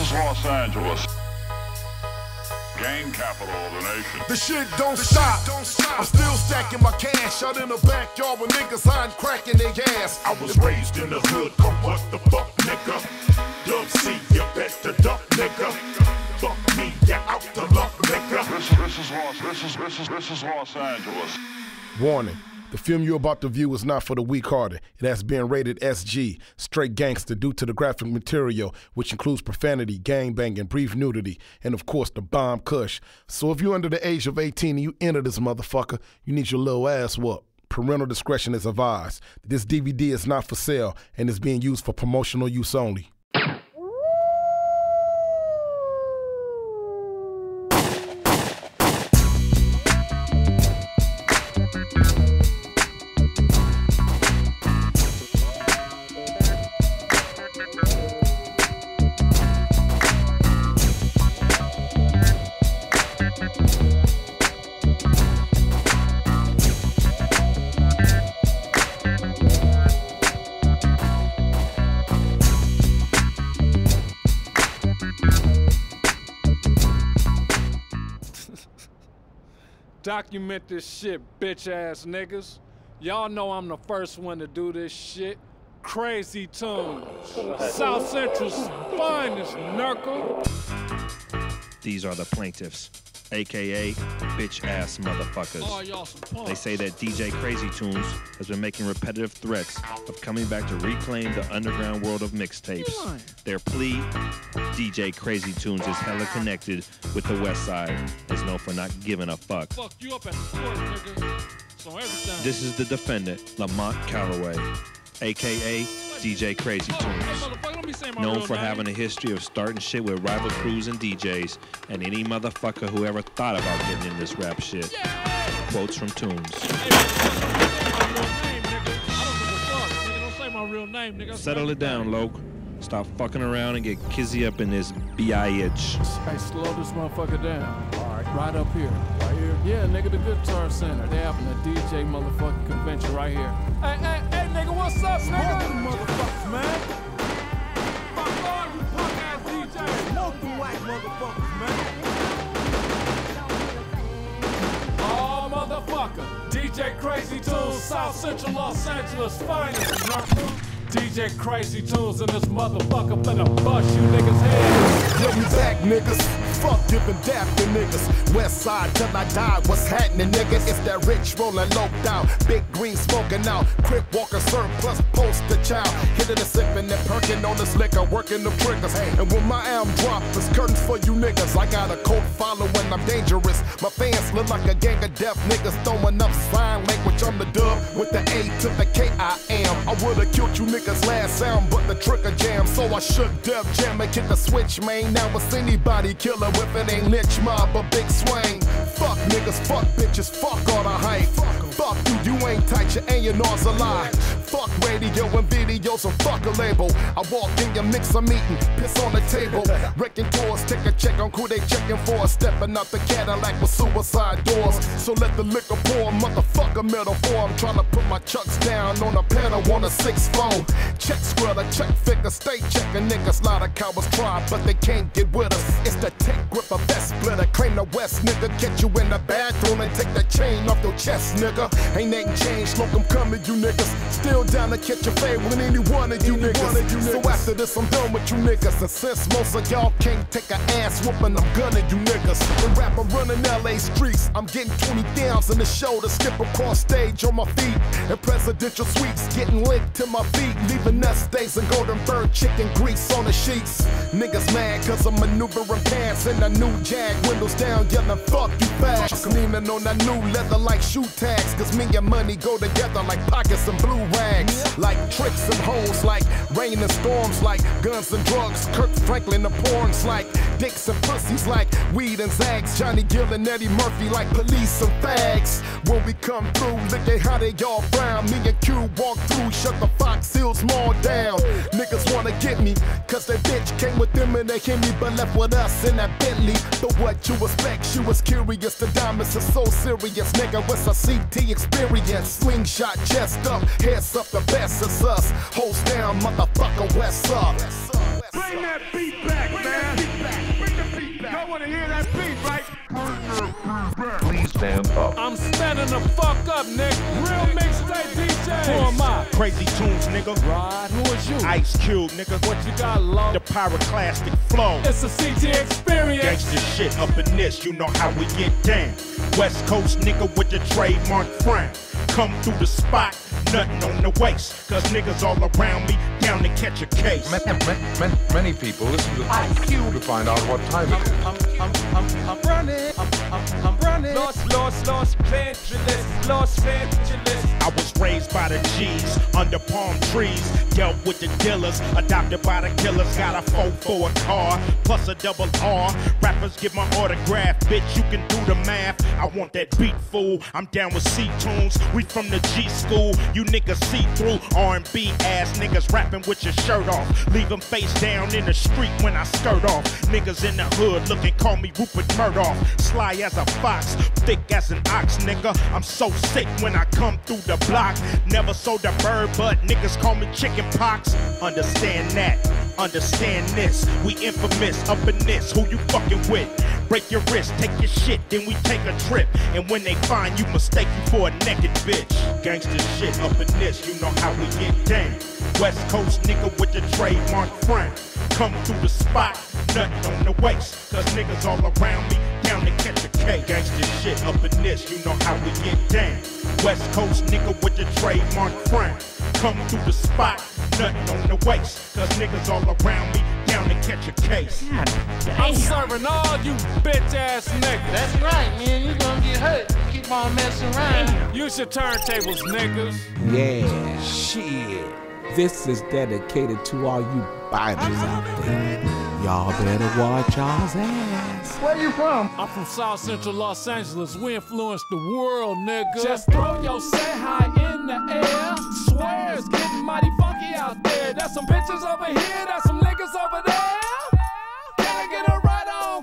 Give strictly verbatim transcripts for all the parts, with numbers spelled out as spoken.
is Los Angeles, gang capital of the nation. The shit don't, the stop. Shit don't stop. I'm still stacking my cash out in the backyard with niggas hiding cracking their gas. I was raised in the hood, come what the fuck, nigga. Dub C, you better duck, nigga. Fuck me, you out to luck, nigga. This, this is Los, this is, this is, this is Los Angeles. Warning. The film you're about to view is not for the weak-hearted. It has been rated S G, straight gangster, due to the graphic material, which includes profanity, gangbanging, brief nudity, and of course the bomb kush. So if you're under the age of eighteen and you enter this motherfucker, you need your little ass whooped. Parental discretion is advised. This D V D is not for sale and is being used for promotional use only. Document this shit, bitch-ass niggas. Y'all know I'm the first one to do this shit. Crazy Toones, South Central's finest, knuckle. These are the plaintiffs, A K A bitch-ass motherfuckers. Oh, y'all some punks. They say that D J Crazy Toones has been making repetitive threats of coming back to reclaim the underground world of mixtapes. Their plea, D J Crazy Toones is hella connected with the West Side, is known for not giving a fuck. Fuck you up at the court, nigga. So everything. This is the defendant, Lamont Calloway, A K A D J Crazy Toones, known for having a history of starting shit with rival crews and D Js, and any motherfucker who ever thought about getting in this rap shit. Yeah. Quotes from Toones. Settle it down, Loke. Stop fucking around and get kizzy up in this B I H. Hey, slow this motherfucker down. All right. Right up here. Right here? Yeah, nigga, the Guitar Center. They having a D J motherfucking convention right here. Hey, hey, hey, nigga, what's up, nigga? Smoke them motherfuckers, man. Fuck all you punk-ass D Js. Smoke them white motherfuckers, man. Oh, motherfucker. D J Crazy Toones, South Central Los Angeles finest, nigga. D J Crazy Toones and this motherfucker finna bust you niggas' heads. Get me back, niggas. Fuck giving dap to niggas. West side till I die. What's happening, niggas? It's that rich rolling low down. Big green smoking out. Crip walker surplus poster child. Hitting and sipping and perking on this liquor. Working the triggers. And when my album drop, it's curtains for you niggas. I got a cult following, I'm dangerous. My fans look like a gang of deaf niggas throwing up sign language. I'm the dub with the A to the K I am. I would've killed you niggas last sound, but the trigger jam. So I shook Def Jam and hit the switch, man. Now it's anybody killer if it ain't Lynch Mob or Big Swing. Fuck niggas, fuck bitches, fuck all the hype. Fuck you, you ain't tight, your A and R's a lie. Fuck radio and videos and fuck a label. I walk in your mix, I'm eating, piss on the table. Wrecking doors, take a check on who they checking for. Stepping out the Cadillac with suicide doors. So let the liquor pour, motherfucker metaphor. I'm trying to put my chucks down on a pedal on a six four. Check squirrel, check figure, stay checking niggas. Lot of cowards try, but they can't get with us. It's the tech grip of best splitter. Claim the West, nigga. Get you in the bathroom and take the chain off your chest, nigga. Ain't nothing changed, smoke them coming, you niggas. Still down to catch your fade with any one of you niggas. So after this, I'm done with you niggas. And since most of y'all can't take an ass whooping, I'm gunning you niggas. The rapper running L A streets. I'm getting twenty downs in the shoulder, skip across stage on my feet. And presidential suites, getting linked to my feet. Leaving nest days and golden bird chicken grease on the sheets. Niggas mad cause I'm maneuvering pants in the new Jag. Windows down, yelling fuck you facts. Leaning on that new leather like shoe tags. Cause me and money go together like pockets and blue rags. Like tricks and hoes, like rain and storms, like guns and drugs. Kirk Franklin the porns, like dicks and pussies, like weed and zags. Johnny Gill and Eddie Murphy, like police and fags. When we come through, look at how they all frown. Me and Q walk through, shut the Fox Hills Mall down. Niggas wanna get me, cause that bitch came with them and they hit me, but left with us in that Bentley. But what you expect, she was curious. The diamonds are so serious, nigga. What's a C T experience? Slingshot, chest up, heads up, the best is us. Host down, motherfucker, west up. Bring that beat back, man. Crazy Toones, nigga. Rod, who is you? Ice Cube, nigga. What you got, low? The pyroclastic flow. It's a C T experience. Gangsta shit up in this, you know how we get down. West Coast nigga with the trademark frown. Come through the spot, nothing on the waist. Cause niggas all around me down to catch a case. Many, many, many people listen to Ice Cube to find out what time it is. I'm, I'm, I'm, I'm running, I'm, I'm, I'm running. Los, Los, Los Angeles, Los Angeles. I was raised by the G's, under palm trees. Dealt with the dealers, adopted by the killers. Got a four for a car, plus a double R. Rappers give my autograph, bitch, you can do the math. I want that beat, fool. I'm down with C-Tunes. We from the G school. You niggas see through R and B ass niggas rapping with your shirt off. Leave them face down in the street when I skirt off. Niggas in the hood looking, call me Rupert Murdoch. Sly as a fox, thick as an ox, nigga. I'm so sick when I come through the block. Never sold a bird, but niggas call me chicken pox. Understand that, understand this. We infamous up in this, who you fucking with? Break your wrist, take your shit, then we take a trip. And when they find you, mistake you for a naked bitch. Gangsta shit up in this, you know how we get down. West Coast nigga with the trademark frown. Come through the spot, nothing on the waist. Cause niggas all around me, down to catch a K. Gangsta shit up in this, you know how we get down. West Coast nigga with the trademark frown. Come through the spot, nothing on the waist. Cause niggas all around me, down to catch a case. I'm serving all you bitch ass niggas. That's right, man. You gonna get hurt. Keep on messing around. Use your turntables, niggas. Yeah, shit. This is dedicated to all you biters out there. Y'all better watch y'all's ass. Where you from? I'm from South Central Los Angeles. We influence the world, nigga. Just throw your say hi in the air. Swear it's getting mighty funky out there. There's some bitches over here, there's some niggas over there. Can I get a right on,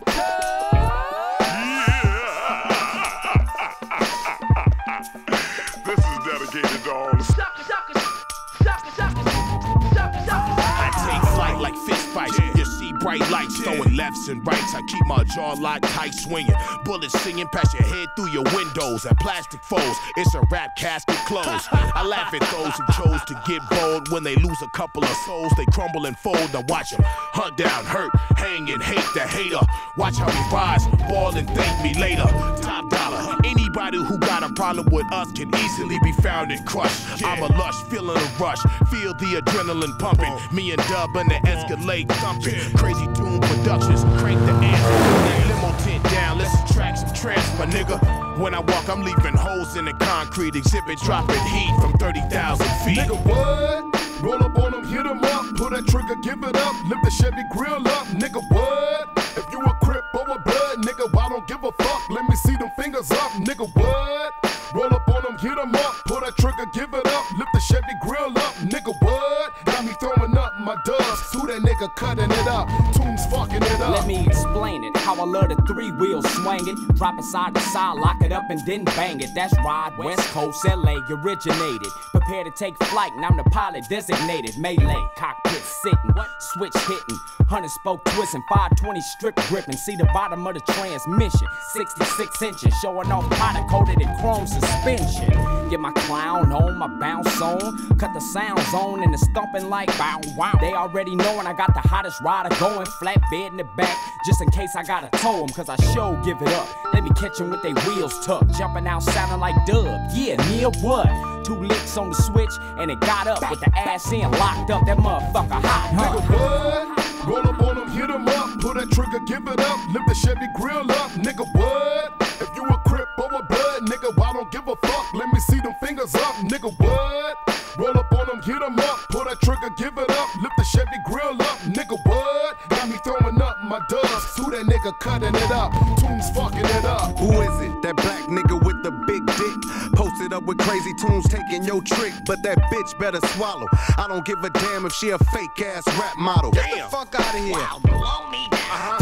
Yeah. This is dedicated to all the Suckers, suckers, suckers, suckers, suckers, suckers. I take flight like fist fights. You see bright lights throwing lefts and rights. I keep my jaw locked tight swinging. Bullets singing past your head through your windows. At plastic foes, it's a rap casket closed. I laugh at those who chose to get bold. When they lose a couple of souls, they crumble and fold. Now watch them hunt down, hurt, hang and hate the hater. Watch how we rise, ball and thank me later. Top dollar. Anybody who got a problem with us can easily be found and crushed. I'm a lush, feeling a rush. Feel the adrenaline pumping. Me and Dub and the Escalade thumping. Crazy Tune Productions, crank the amp. That limo tint down, let's subtract some trance, my nigga. When I walk, I'm leaving holes in the concrete. Exhibit dropping heat from thirty thousand feet. Nigga, what? Roll up on them, hit them up. Pull that trigger, give it up. Lift the Chevy grill up. Nigga, what? If you a Crip or a Blood, nigga, I don't give a fuck. Let me see them fingers up. Nigga, what? Roll up on them, hit them up. Pull that trigger, give it up. Lift the Chevy grill up. Nigga, what? Got me throwing up my dubs. Who that nigga cutting it up? Toones fucking it up. Let me explain it. How I love the three wheels swinging. Drop it side to side, lock it up and then bang it. That's Rod, West Coast, L A originated. Prepare to take flight and I'm the pilot designated. Melee, cockpit sitting, switch hitting. Hundred spoke twisting, five twenty strip gripping. See the bottom of the transmission. sixty-six inches, showing off powder coated in chrome suspension. Get my clown on, my bounce on. Cut the sounds on and the stomping like bow wow. They already knowin' I got the hottest rider going. Flat bed in the back, just in case I gotta tow 'em. Cause I sure give it up. Let me catch 'em with they wheels tucked. Jumping out sounding like Dub. Yeah, near what? Two licks on the switch and it got up with the ass in locked up. That motherfucker hot, huh? Nigga, what? Roll up on them, hit them up. Pull that trigger, give it up. Lift the Chevy grill up. Nigga, what? If you a Crip or a Blood, nigga, I don't give a fuck. Let me see them fingers up. Nigga, what? Roll up on them, hit them up. Pull that trigger, give it up. Lift the Chevy grill up. Nigga, what? Got me throwing up my dubs. Who that nigga cutting it up? Toones fucking it up. Who is it? That black nigga with the big dick. Posted up with Crazy Toones taking your trick, but that bitch better swallow. I don't give a damn if she a fake ass rap model. Get the fuck out of here. Wow, baloney. Uh-huh. Then suck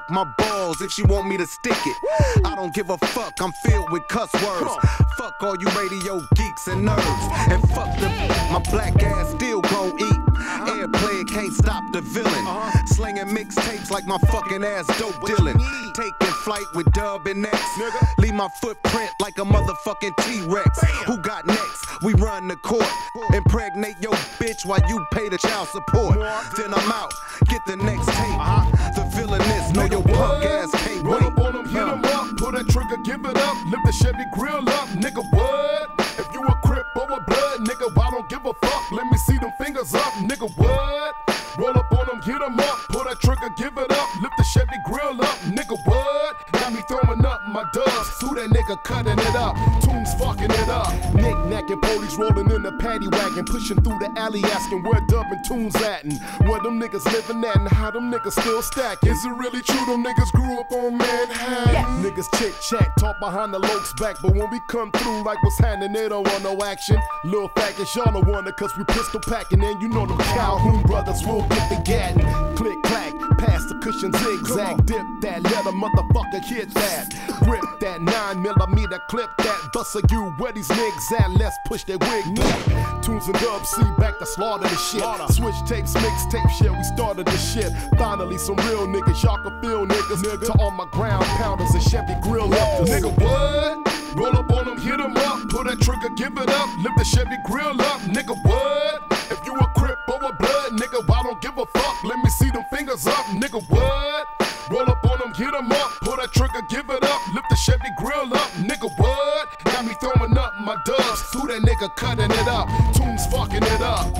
suck my balls if she want me to stick it. I don't give a fuck, I'm filled with cuss words. Fuck all you radio geeks and nerds. And fuck the my black ass still gon' eat. Airplay can't stop the villain. Slinging mixtapes like my fucking ass dope dealing. Taking flight with Dub and X. Leave my footprint like a motherfucking T-Rex. Who got next? We run the court. Impregnate your bitch while you pay the child support. Then I'm out. Get the next tape. The villainess know your punk ass can't wait. Roll up on them, hit them up, pull that trigger, give it up, lift the Chevy grill up, nigga, what? If you a Crip or a Blood, nigga, I don't give a fuck, let me see them fingers up, nigga, what? Roll up on them, hit them up, pull that trigger, give it up, lift the Chevy grill up, nigga, what? Got me throwing up my dubs, who that nigga cutting it up, Toones fucking it up, knick-knacking police rolling in the paddy wagon, pushing through the alley asking where Dub and Toones at and where them niggas living at and how them niggas still stacking. Is it really true them niggas grew up on Manhattan? Yeah. Niggas chit-chat, talk behind the lokes back, but when we come through like what's happening, they don't want no action. Lil' faggots, y'all don't want it cause we pistol packing and you know them Calhoun brothers will get the gatting. Click, clack, pass the cushion zigzag, dip that, let a motherfucker hit that. Grip that nine millimeter, clip that, bust a you where these niggas at, let's push that wig back. Toones and Dub C back to slaughter the shit. Switch tapes, mixtape shit, we started the shit. Finally some real niggas, y'all can feel niggas. Nigga. To all my ground pounders and Chevy grill lifters. Nigga, what? Roll up on them, hit them up, pull that trigger, give it up, lift the Chevy grill up, nigga, what? If you a Crip or a Blood, nigga, I don't give a fuck, let me see them fingers up, nigga, what? Roll up on them, hit them up, pull that trigger, give it up, lift the Chevy grill up, nigga, what? Got me throwing up my dubs, who that nigga cutting it up, Toones fucking it up.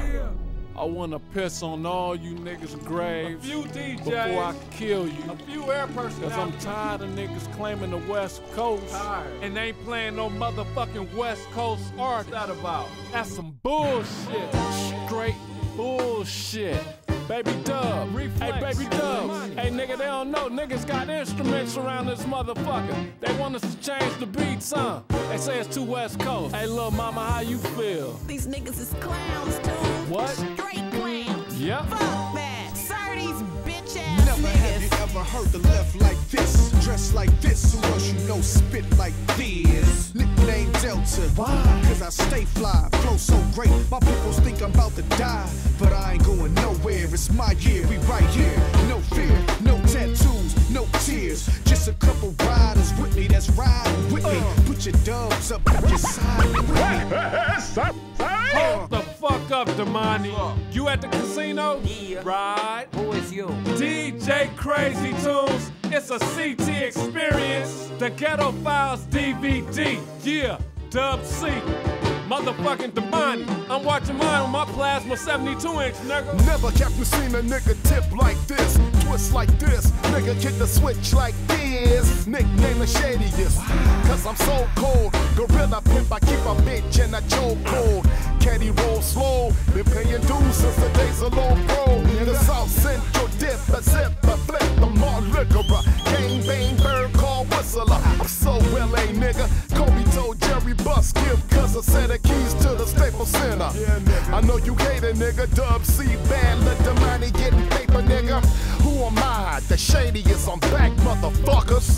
I wanna piss on all you niggas' graves A few D Js, before I kill you. A few air personalities. Cause I'm tired of niggas claiming the West Coast. Tired. And they ain't playing no motherfucking West Coast art. What's that about? That's some bullshit. Straight bullshit. Baby Dub. Reflex. Hey, Baby Dub. Hey, nigga, they don't know. Niggas got instruments around this motherfucker. They want us to change the beats, huh? They say it's too West Coast. Hey, little mama, how you feel? These niggas is clowns, too. What? Straight clowns. Yep. Fuck that. Sir, these bitch ass Never niggas. have you ever heard the left like this, dressed like this, who else you know spit like this? Nickname Delta, why? Cause I stay fly, flow so great, my peoples think I'm about to die, but I ain't going nowhere, it's my year, we right here, no fear, no tattoos, no tears, just a couple riders with me that's riding with me, put your dubs up on your side with me. Hold the fuck up, Damani. You at the casino? Yeah. Right. Who is you? D J Crazy Toones. It's a C T experience. The Ghetto Files D V D. Yeah, Dub C. Motherfucking Damani. I'm watching mine on my plasma seventy-two inch, nigga. Never kept you seen a nigga tip like this, twist like this, nigga kick the switch like this. Nickname the shadiest, cause I'm so cold. Gorilla pimp, I keep a bitch in a chokehold. Caddy roll slow, been paying dues since the days of low pro. The South Central dip, a zip, a flip, the more liquor. Gang bang, bird call whistler. I'm so well a nigga. Kobe told Jerry Buss, give cuz a set of keys to the Staples Center. I know you hate a nigga, Dub C bad, let the money getting paper, nigga. Who am I? The shadiest, I'm back, motherfuckers.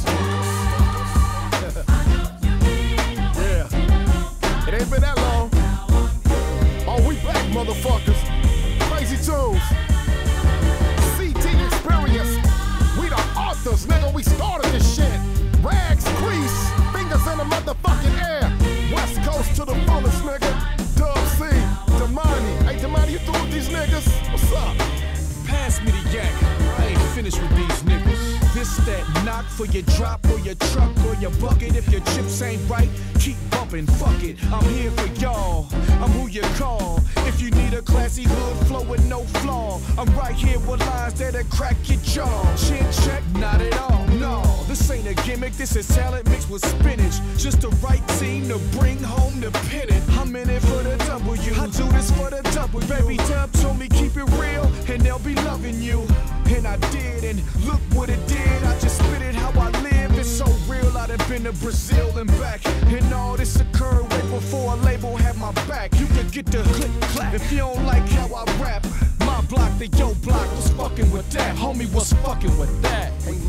Yeah, it ain't been that long. Oh, we back, motherfuckers. Crazy Toones. C T experience. We the authors, nigga. We started this shit. Rags, grease, fingers in the motherfucking air. West Coast to the fullest, nigga. Dub C, Damani. Hey, Damani, you through with these niggas? What's up? Pass me the yak, I ain't finished with these niggas. This, that, knock for your drop or your truck or your bucket. If your chips ain't right, keep bumping, fuck it. I'm here for y'all, I'm who you call. If you need a classy hood flow with no flaw, I'm right here with lines that'll crack your jaw. Chin check, not at all, no. This ain't a gimmick, this is talent mixed with spinach. Just the right team to bring home the pennant. I'm in it for the W, I do this for the W. Baby Dub told me keep it real, and they'll be loving you. And I did, and look what it did. I just spit it how I live. It's so real, I'd have been to Brazil and back. And all this occurred way before a label had my back. You could get the click clap if you don't like how I rap. My block, the yo block was fucking with that. Homie was fucking with that.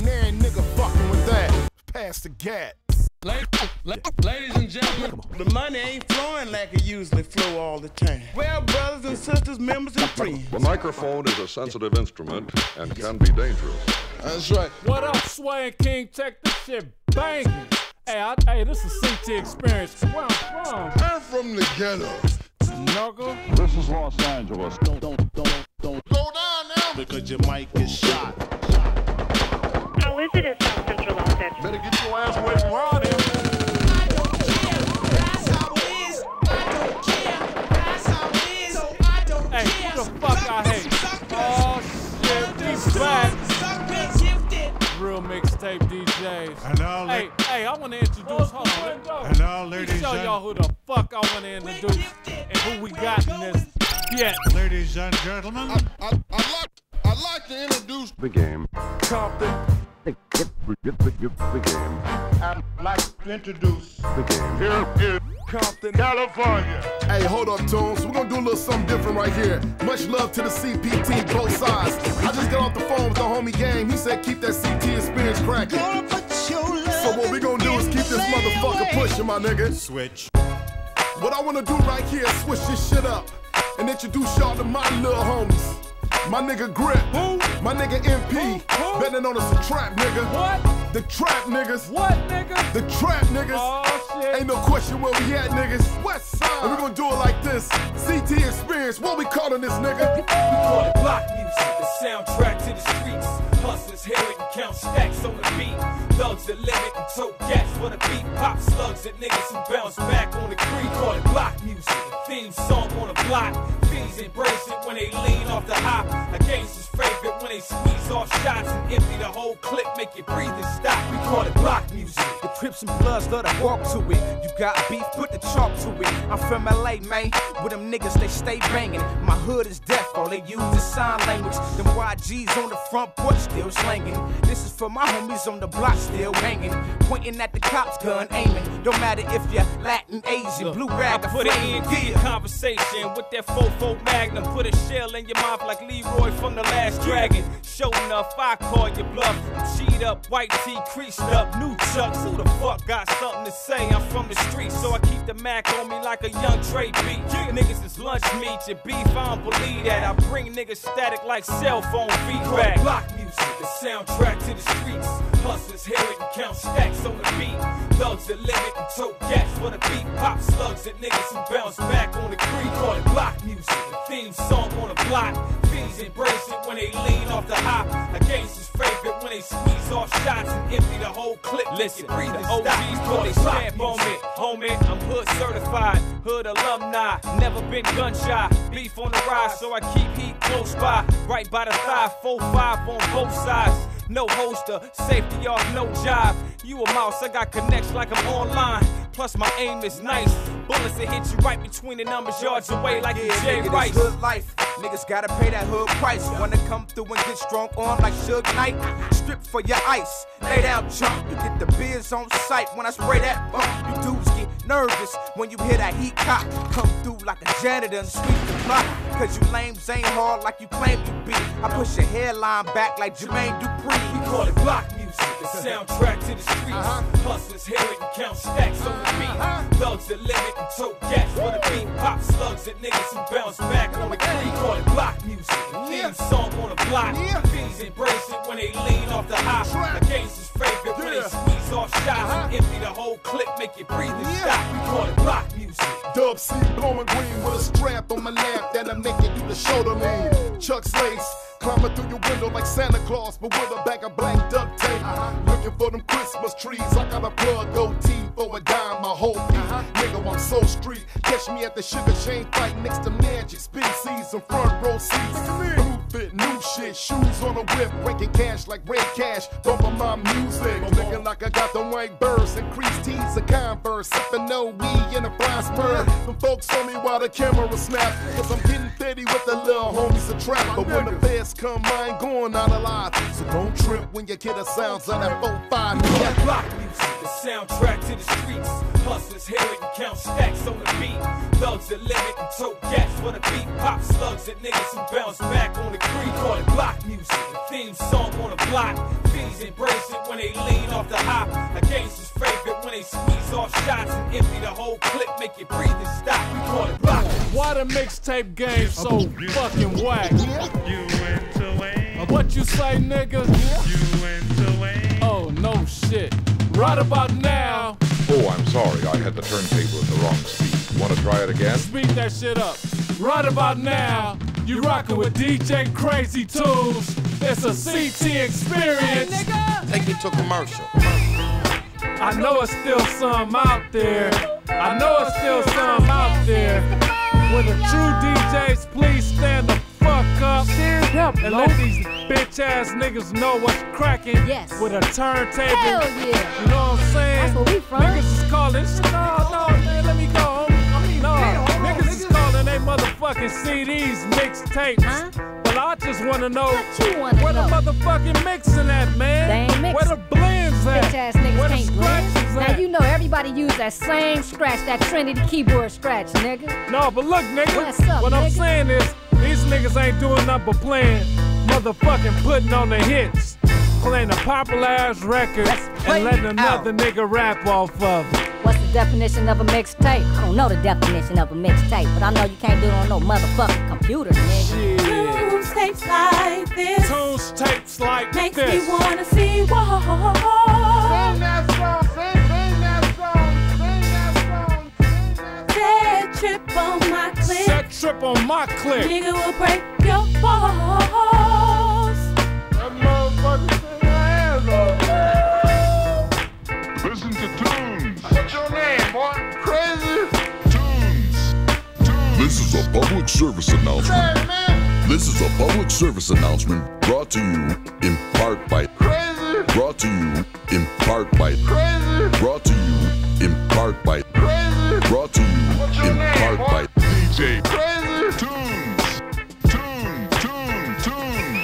pass the gat. Ladies and gentlemen, the money ain't flowing like it usually flow all the time. Well, brothers and sisters, members and friends. The microphone is a sensitive instrument and can be dangerous. That's right. What up, Sway and King Tech? This shit banging. Hey, I, hey, this is C T Experience. Where I'm from? I'm from the ghetto. Knuckle. This is Los Angeles. Don't, don't, don't, don't. Go down now. Because your mic is shot. How is it in South Central Los Angeles? Better get your ass away from around here. Hey, who the fuck I hate? Oh shit, he's back. Real mixtape D Js. And now, hey, hey, I want to introduce. Hold on. And now, ladies and show y'all who the fuck I want to introduce and who we got in this. Yeah. Ladies and gentlemen, I, I, I like I like to introduce the game. Compton. The, the, the, the game. I'd like to introduce the game. Here is Compton, California. Hey, hold up, Toones. We're gonna do a little something different right here. Much love to the C P T, both sides. I just got off the phone with the homie Game. He said keep that C T experience cracking. So what we gonna do is keep this motherfucker pushing, my nigga. Switch. What I wanna do right here is switch this shit up and introduce y'all to my little homies. My nigga Grip. Who? My nigga M P. Who? Who? Better known as the Trap nigga. What? The Trap niggas. What, nigga? The Trap niggas. Oh, shit. Ain't no question where we at, niggas. West side. And we gonna do it like this. C T Experience. What we calling this nigga? We call it block music, the soundtrack to the streets. Hustlers hear it and count stacks on the beat. Thugs that limit and tote gas for the beat. Pop slugs at niggas who bounce back on the creek. Call it block music, theme song on the block. Fiends embrace it when they lean off the hop. A gangster's favorite when they squeeze off shots and empty the whole clip, make it breathe and stop. We call it block music. The Crips and Bloods love to walk to it. You got beef, put the chalk to it. I'm from L A, man. With them niggas, they stay banging. My hood is deaf, all they use is sign language. Them Y Gs on the front porch still slanging. This is for my homies on the block still banging. Pointing at the cops, gun aiming. Don't matter if you're Latin, Asian, Look, blue rag, I or put it flame. in deep conversation with that fofo magnum. Put a shell in your mouth like Leroy from The Last Dragon. Show enough, I call you bluff. I'm cheat up, white tee creased up, new chucks. Who the fuck got something to say? I'm from the streets, so I keep the Mac on me like a young Trey beat. Niggas is lunch meat, your beef, I don't believe that. I bring niggas static like cell phone feedback. Block music, the soundtrack to the streets. Hustlers hear it and count stacks on the beat. Thugs that limit and tote gas for the beat. Pop slugs at niggas who bounce back on the creek. Call it block music, theme song on the block. Fiends embrace it when they lean off the hop. A gangster's favorite when they squeeze off shots and empty the whole clip. Listen, breathe and O Gs put they stamp on me. Homie, I'm hood certified, hood alumni. Never been gun shy. Beef on the rise, so I keep heat close by. Right by the thigh, four five on both sides. No holster, safety off, no job. You a mouse, I got connects like I'm online. Plus my aim is nice. Bullets that hit you right between the numbers, yards away like Yeah, a J nigga, Rice. this hood life. Niggas gotta pay that hood price. Wanna come through and get strong on like Suge Knight. Strip for your ice, lay down chump. You get the beers on sight when I spray that bump. You dudes get nervous when you hear that heat cock. Come through like a janitor and sweep the block. Cause you lames ain't hard like you claim you be. I push your hairline back like Jermaine Dupri. We call it block music, the soundtrack to the streets. Uh-huh. Hustlers hear it and count stacks on the beat. Uh-huh. Thugs that limit and tote gas for the beat. Pop slugs at niggas who bounce back on the creek. Call it block music, theme song on the block. Fiends embrace it when they lean off the hop. A gangster's favorite when they squeeze off shots and empty the whole clip, make it breathe and stop. We call it block music. Dub C blowing green with a strap on my lap that I'm making you the shoulder lean. Chuck's lace, climbing through your window like Santa Claus, but with a bag of black duct tape. Uh-huh. Looking for them Christmas trees, I got a plug O T for a dime, my whole beat. Uh-huh. Nigga, I'm so street. Catch me at the Sugar Shane fight next to Magic, spin seats and front row seats. New fit, new shit, shoes on a whip, breaking cash like red cash, bumping my music. Looking like I got them white birds and creased tees of Converse, sipping no weed in a fly spur. Them folks on me while the camera snap, cause I'm getting petty with the little homies a trap. But when the feds come, I ain't going out alive. So don't trip when you hear the sounds of that four five. Yeah. Block music, the soundtrack to the streets. Hustlers hear it and count stacks on the beat. Thugs that limit and tote gas for the beat. Pop slugs at niggas who bounce back on the creek. Call it block music, theme song on the block. Fiends G's embrace it when they lean off the hop. A gangster's favorite when they squeeze off shots and empty the whole clip, make you breathe and stop. We call it rock. Why the mixtape game so fucking whack? You went away. What you say, nigga? You went away. Oh, no shit. Right about now. Oh, I'm sorry. I had the turntable at the wrong speed. Want to try it again? Speed that shit up. Right about now, you rockin' with D J Crazy Toones. It's a C T experience. Hey, nigga. Take me to a commercial. I know it's still some out there. I know it's still some out there. When the true D Js, please stand the fuck up and let these bitch ass niggas know what's cracking yes. with a turntable. Hell yeah. You know what I'm saying? That's where we from. Niggas is calling. No, no, man, let me go. I mean, no, niggas is calling they motherfucking C Ds mixtapes. Huh? But I just wanna know wanna where know? the motherfucking mixing at, man. They ain't mixing. Where the blends at? Bitch ass niggas Where the can't blend. scratches Now at? you know everybody use that same scratch, that Trinity keyboard scratch, nigga. No, but look, nigga. What's up, what nigga? I'm saying is, these niggas ain't doing nothing but playing, motherfucking putting on the hits, playing a popular ass record, and letting another nigga rap off of it. What's the definition of a mixtape? I don't know the definition of a mixtape, but I know you can't do it on no motherfucking computer, nigga. Toones tapes like this. Toones tapes like Makes this. me wanna see what. Sing that song, sing, sing that song, sing that song, sing that Set trip on my clip. Set trip on my clip. Nigga will break your balls. That motherfucker sing my hands off. Listen to Toones. What's your name, boy? Crazy? Toones. Toones. This is a public service announcement. Hey, man. This is a public service announcement brought to you in part by Crazy? brought to you in part by Crazy? brought to you in part by Crazy? brought to you What's your in name, part boy? by D J. Crazy? Tunes. Tunes. Tunes. Tunes.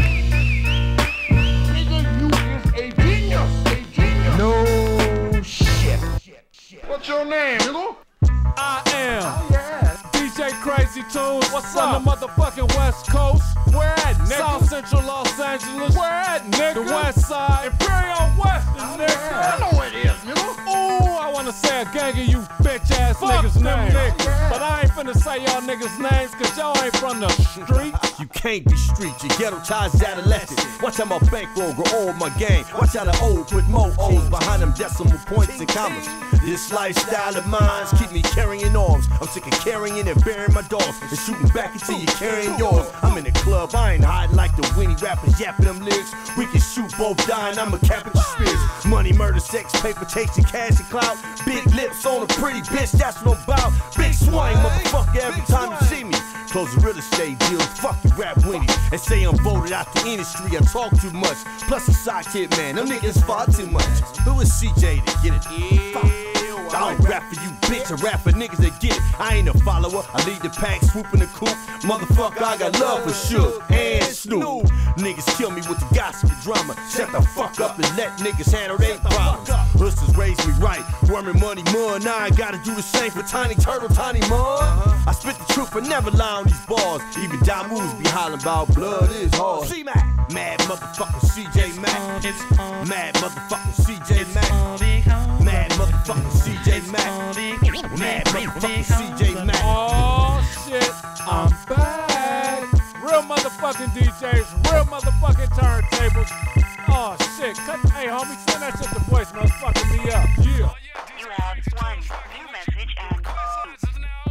Nigga, you is a genius. A genius. No shit. What's your name, nigga? I am Oh, yeah. D J Crazy Toones. What's up? On the motherfucking West Coast. Where at, nigga? South Central Los Angeles. Where at, nigga? The West Side. Imperial West, nigga. I know where it is, nigga. Ooh, I wanna say a gang of you bitch ass niggas' names. niggas. But I ain't finna say y'all niggas' names, cause y'all ain't from the street. You can't be street, you ghetto ties adolescent. Watch how my bankroll grow old my game. Watch how the old put more O's behind them decimal points and commas. This lifestyle of mine's keep me carrying arms. I'm sick of carrying and burying my dogs and shooting back until you carrying yours. I'm in the club, I ain't hiding like the Winnie rappers yapping them lyrics. We can shoot both dying, I'm a capital spirits. Money, murder, sex, paper, chasing cash and clout. Big lips on a pretty bitch, that's what I'm about. Big swing, motherfucker, every time you see me. Close real estate deals, fuck you rap winning. And say I'm voted out the industry, I talk too much. Plus a sidekick, man, them niggas far too much. Who is C J to get it? Fuck. I don't rap for you, bitch. I rap for niggas that get it. I ain't a follower. I lead the pack, swooping the coop. Motherfucker, I got love for Suge and Snoop. Niggas kill me with the gossip and drama. Shut the fuck up and let niggas handle their problems. Hustlers raised me right. Worming money, mud. Now I gotta do the same for Tiny Turtle, Tiny Mud. I spit the truth, but never lie on these bars. Even Damoos be hollering about blood is hard. C-Mac, mad motherfucker C J Mac. Mad motherfucker C J Mac. Mad motherfucker C J Mac. Mad motherfucker C J Mac. Oh shit, I'm back. Real motherfucking D Js, real motherfucking turntables. Oh shit, cut, hey homie, send that shit to voicemail, it's fucking me up. Yeah. You have one new message and first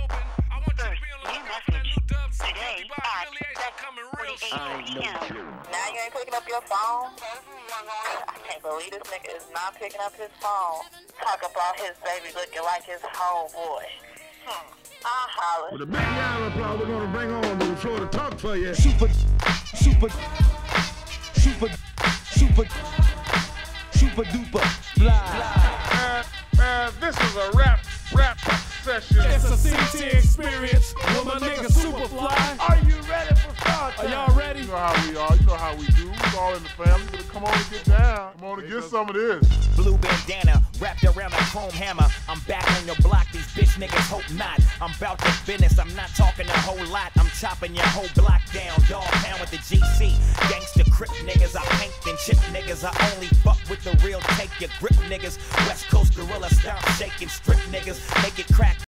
new message today at seven forty-eight p m Now you ain't picking up your phone? I can't believe this nigga is not picking up his phone. Talk about his baby looking like his homeboy. Hmm. I'll holler. With a big round of applause, we're gonna bring on to the floor to talk for you. Super, super, super, super, super duper fly. Uh, uh, this is a rap, rap session. It's a C T experience with my nigga Superfly. Are you ready for start? Are y'all ready? You know how we are. You know how we do. We go all in the family. But come on and get down. Come on and get some of this. Blue bandana wrapped around a chrome hammer. I'm back on your block, these bitch niggas hope not. I'm about to business, I'm not talking a whole lot. I'm chopping your whole block down, dog pound with the G C. Gangsta crip niggas, I hang and chip niggas. I only fuck with the real, take your grip niggas. West Coast gorilla start shaking, strip niggas, make it crack.